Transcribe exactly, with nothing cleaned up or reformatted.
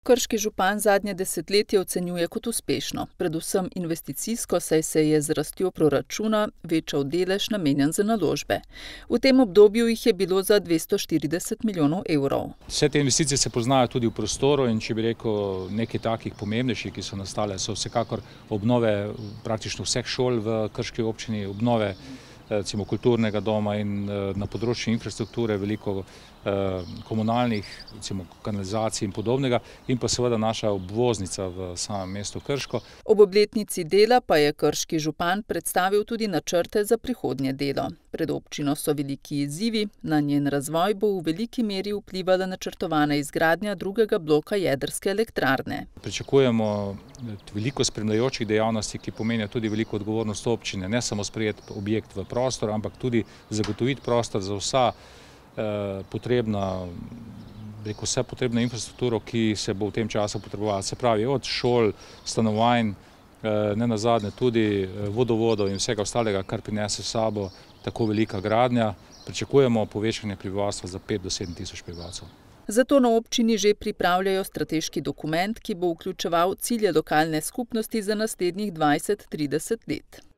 Krški župan zadnje desetletje ocenjuje kot uspešno, predvsem investicijsko, saj se je z rastjo proračuna večal delež namenjen za naložbe. V tem obdobju jih je bilo za dvesto štirideset milijonov evrov. Vse te investicije se poznajo tudi v prostoru in če bi rekel nekaj takih pomembnejših, ki so nastale, so vsekakor obnove praktično vseh šol v krški občini, obnove recimo kulturnega doma in na področju infrastrukture veliko komunalnih, recimo kanalizacij in podobnega, in pa seveda naša obvoznica v samem mestu Krško. Ob obletnici dela pa je krški župan predstavil tudi načrte za prihodnje delo. Pred občino so veliki izzivi, na njen razvoj bo v veliki meri vplivala načrtovana izgradnja drugega bloka jedrske elektrarne. Pričakujemo veliko spremljajočih dejavnosti, ki pomenijo tudi veliko odgovornost občine, ne samo sprejeti objekt v prostor, ampak tudi zagotoviti prostor za vsa potrebna, rekel, vse potrebno infrastrukturo, ki se bo v tem času potrebovala. Se pravi, od šol, stanovanj, ne nazadnje tudi vodovodov in vsega ostalega, kar prinese s sabo tako velika gradnja. Pričakujemo povečanje prebivalstva za pet do sedem tisoč prebivalcev. Zato na občini že pripravljajo strateški dokument, ki bo vključeval cilje lokalne skupnosti za naslednjih dvajset do trideset let.